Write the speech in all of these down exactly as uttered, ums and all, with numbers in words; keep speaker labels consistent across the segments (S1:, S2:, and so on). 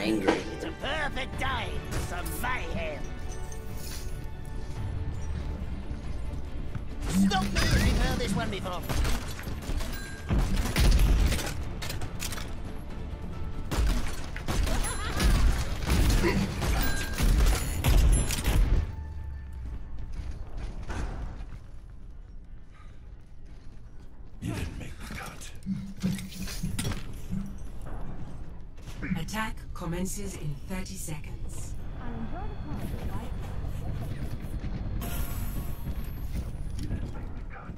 S1: angry.
S2: It's a perfect day for some mayhem. Stop moving! Heard this one before.
S3: You didn't make the cut.
S4: Attack commences in thirty seconds.
S3: You didn't make the cut.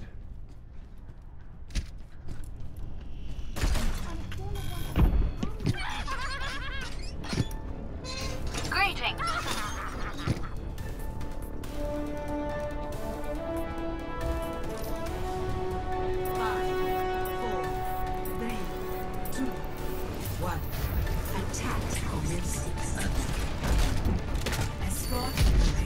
S5: Greetings.
S4: Five, four, three, two, one. Attack commences. Escort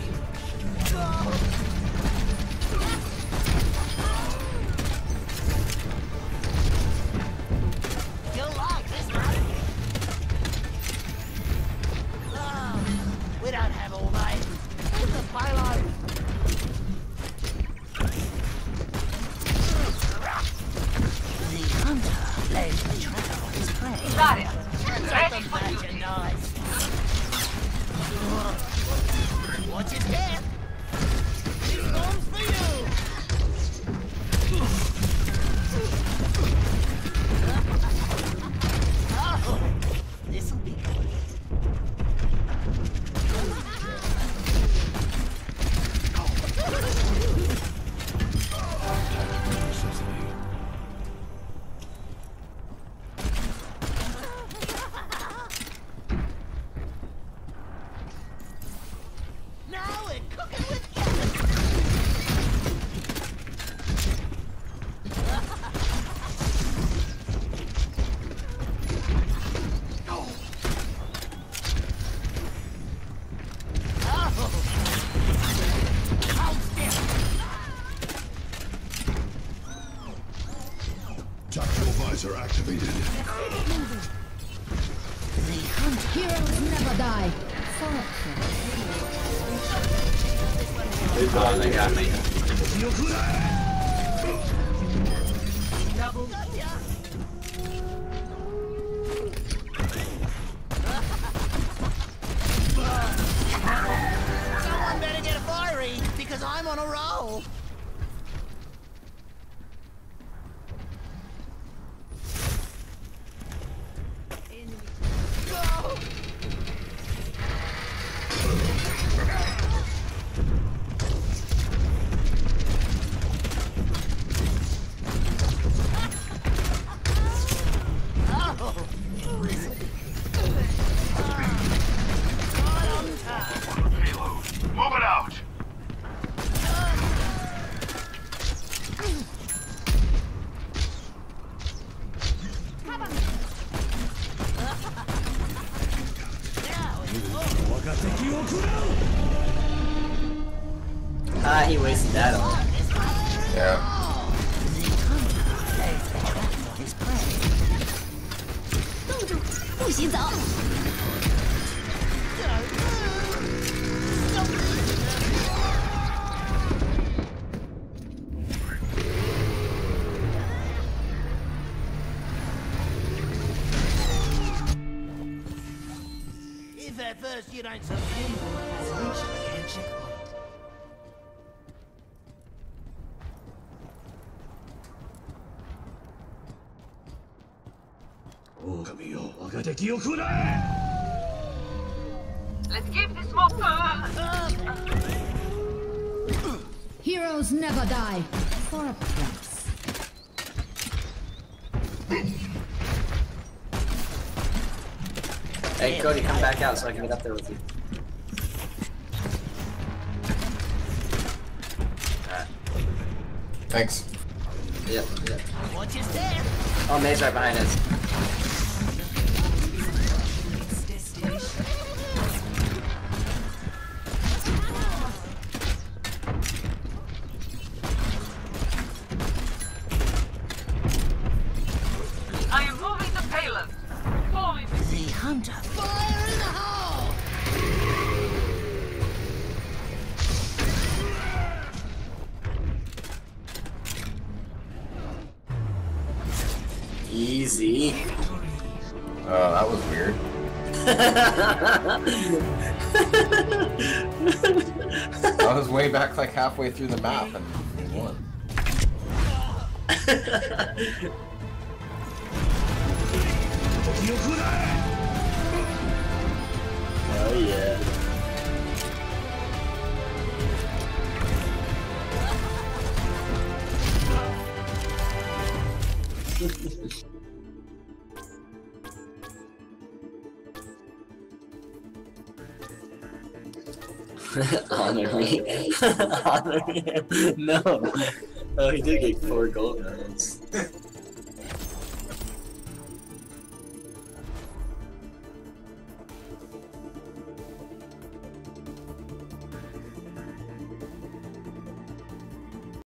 S2: You'll like this one. Oh, we don't have all day. Where's the payload? The hunter lays the trap on his prey.
S5: Zarya,
S2: Ready for you. Nice. Watch his step. This one's for you. Oh, this'll be good. Now we're cooking with gas. Oh. Hold still.
S3: Tactical visor activated.
S2: The hunt.
S6: Heroes never die.
S1: Good one, they got me.
S4: double.
S2: Someone better get a fiery because I'm on a roll. Go!
S3: Payload. Move it out.
S1: Ah, he wasted that on.
S7: Yeah.
S6: 不洗澡。
S2: If at first you don't submit,
S4: Has reached the checkpoint.
S3: 狼よ、我が敵を食らえ
S5: let's give this more fun.
S6: Heroes never die. For a price.
S1: Hey, Cody, come back out so I can get up there with you. Alright.
S7: Thanks.
S1: Yep, yep.
S2: watch his step.
S1: Oh, May's right behind us.
S4: Its destination.
S5: I am moving the payload. Fall in.
S2: The hunter. Fire
S7: I was way back like halfway through the map and he won.
S1: Oh yeah. Honor me. Honor him. No. Oh, he did get four gold medals.